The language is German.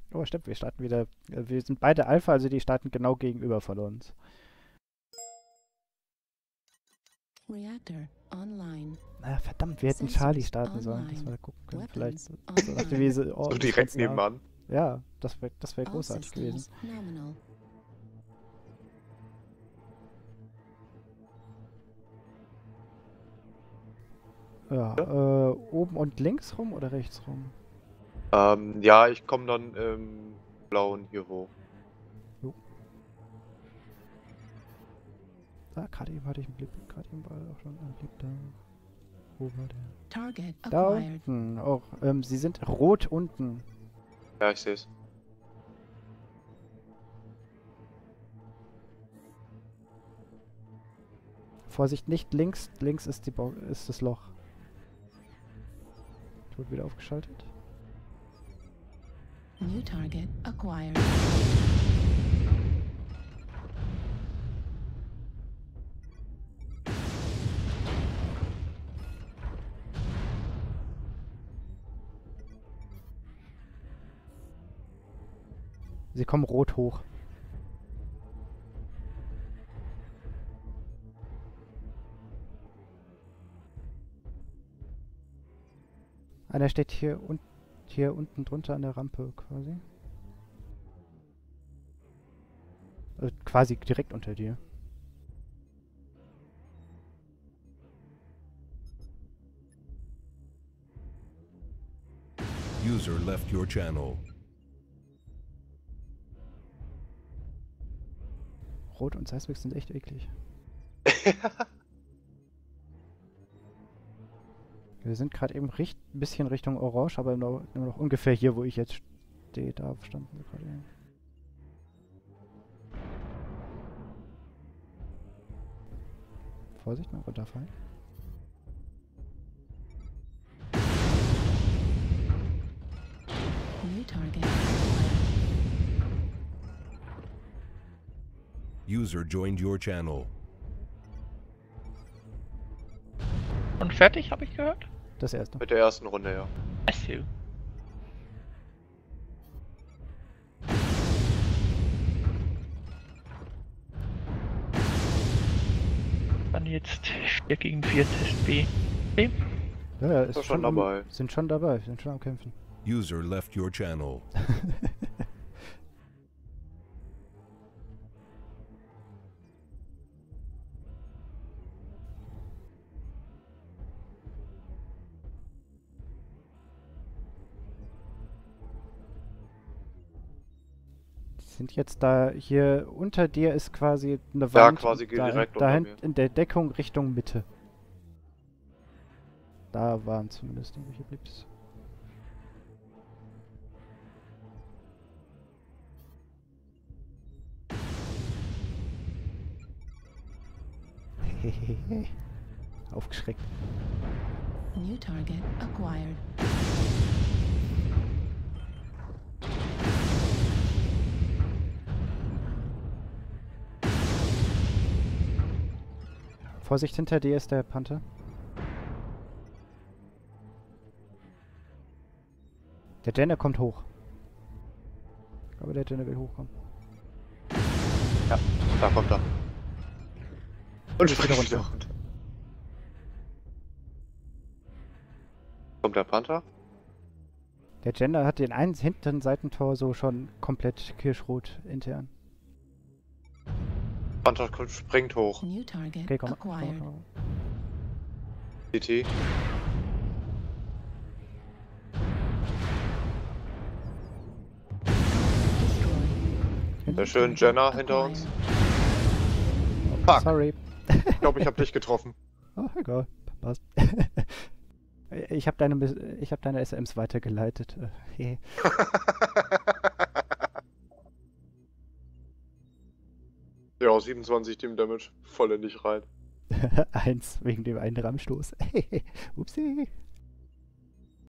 Oh, stimmt, wir starten wieder. Wir sind beide Alpha, also die starten genau gegenüber von uns. Reactor online. Na, verdammt, wir hätten Charlie starten sollen, dass wir gucken können. Vielleicht so nach der Wiese. Oh, So das direkt ganz nah. nebenan. Ja, das wär großartig gewesen. Nominal. Ja, oben und links rum oder rechts rum? Ja, ich komme dann im blauen hier hoch. Ah, gerade eben hatte ich einen Blick, gerade eben war auch schon ein Blick da. Wo war der? Target Da acquired. unten, auch. Sie sind rot unten. Ja, ich sehe es. Vorsicht, nicht links. Links ist ist das Loch. Ich wurde wieder aufgeschaltet. New target acquired. Sie kommen rot hoch. Einer steht hier unten drunter an der Rampe quasi. Also quasi direkt unter dir. User left your channel. Rot und Seismic sind echt eklig. Wir sind gerade eben ein bisschen Richtung Orange, aber nur noch ungefähr hier, wo ich jetzt stehe. Da standen wir gerade eben. Vorsicht, mal runterfallen. New target. User joined your channel. Und fertig, habe ich gehört? Das erste. Mit der ersten Runde, ja. Achso. Dann jetzt 4 gegen 4 Test B. Okay. Ja, Ist doch schon dabei. Sind schon dabei, sind schon am Kämpfen. User left your channel. Sind jetzt da, hier unter dir ist quasi eine Ja, Wand. quasi direkt da unter mir. in der Deckung Richtung Mitte. Da waren zumindest irgendwelche Blips. Aufgeschreckt. New target acquired. Vorsicht, hinter dir ist der Panther. Der Jenner kommt hoch. Ich glaube, der Jenner will hochkommen. Ja, da kommt er. Und Wieder springt runter. wieder runter. Kommt der Panther? Der Jenner hat den einen hinteren Seitentor so schon komplett kirschrot intern. Panther springt hoch. New target Okay, komm. acquired. CT. Destroy. Sehr schön, Jenna hinter uns. Oh, Fuck. sorry. Ich glaube, ich habe dich getroffen. Oh, egal. Passt. Ich habe deine SMs weitergeleitet. Hey. Ja, 27 Team Damage. Voll in dich rein. 1 wegen dem einen Rammstoß. Upsi.